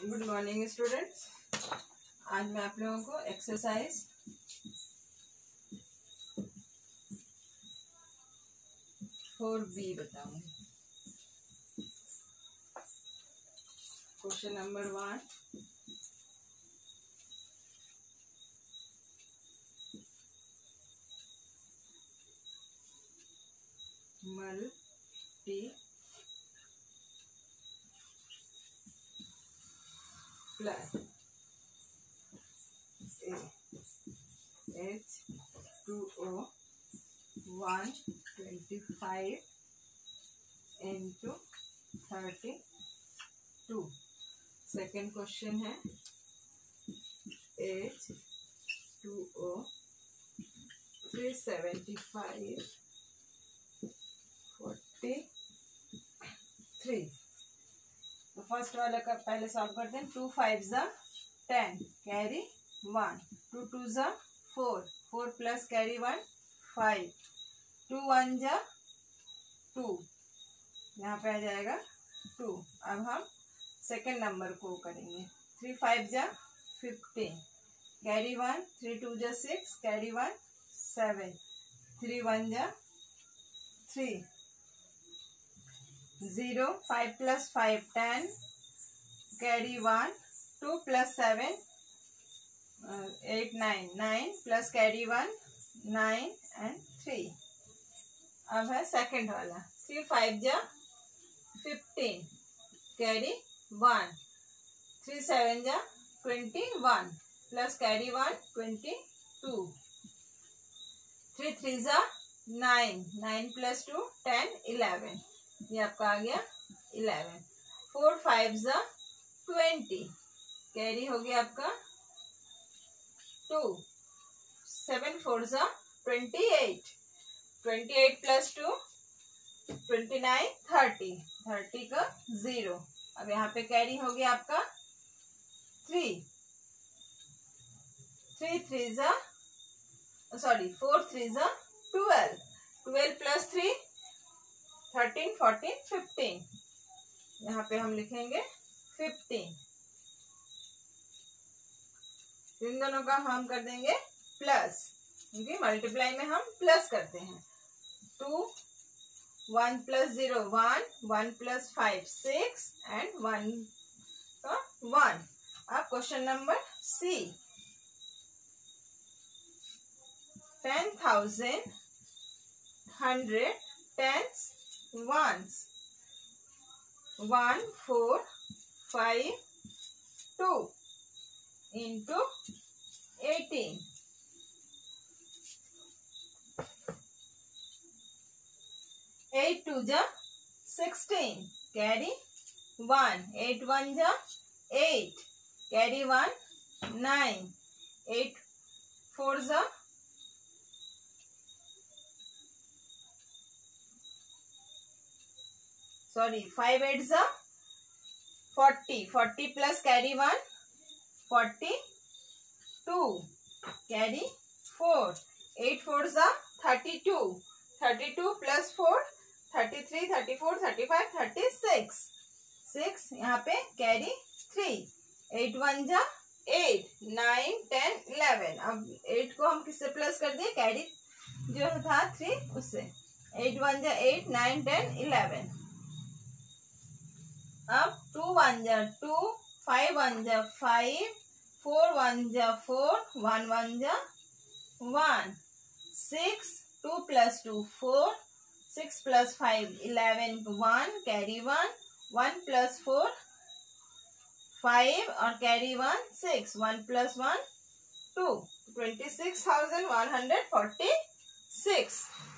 Good morning students. आज मैं आप लोगों को एक्सरसाइज 4B बताऊंगी। Question number 1, multiply H2O 125 into 32। Second question है H2O 375 43। तो फर्स्ट वाले का पहले सॉल्व करते हैं। 2 5 जा 10 कैरी 1, 2 2 जा 4, 4 प्लस कैरी 1 5, 2 1 जा 2, यहाँ पे आ जाएगा 2। अब हम सेकेंड नंबर को करेंगे। 3 5 जा 15 कैरी 1, 3 2 जा 6 कैरी 1 7, 3 1 जा 3, 0 5 plus 5 10 carry 1, 2 plus 7 8 9 9 plus carry 1 9 and 3। अब है सेकंड वाला। 3 5 जा 15 कैरी 1, 3 7 जा 21 प्लस कैरी 1 22, 3 3 जा 9 9 प्लस 2 10 11, ये आपका आ गया 11। 4 5 जा 20 कैरी हो गया आपका 2, 7 4 जा 28, 28 प्लस 2 29 30, 30 का 0। अब यहाँ पे कैरी हो गया आपका 3, 3 3 जा 4 3 जा 12, 12 प्लस 3 13 14 15, यहाँ पे हम लिखेंगे 15। इन दोनों का हम कर देंगे प्लस, क्योंकि मल्टीप्लाई में हम प्लस करते हैं। 2 1 प्लस 0 1, 1 प्लस 5 6 एंड 1 का 1। अब question number C. 10,000 100 tens ones 1 4 5 2 into 18। 8 2 जा 16 कैरी 1, 8 1 जा 8 कैरी 1 9, 8 4 जा 5 8 जा 40, 40 प्लस कैरी 1 42 कैरी 4, 8 4 जा 32, 32 प्लस 4 33 34 35 36, 6 यहाँ पे कैरी 3, 8 1 जा 8 9 10 11। अब 8 को हम किससे प्लस कर दिए, कैरी जो था 3 उससे। 8 1 जा 8 9 10 11। अब 2 1 जा 2, 5 1 जा 5, 4 1 जा 4, 1 1 जा 1, 6 2 प्लस 2 4, 6 प्लस 5 11 1 कैरी 1, 1 प्लस 4 5 और कैरी 1 6, 1 प्लस 1 2, 26,146।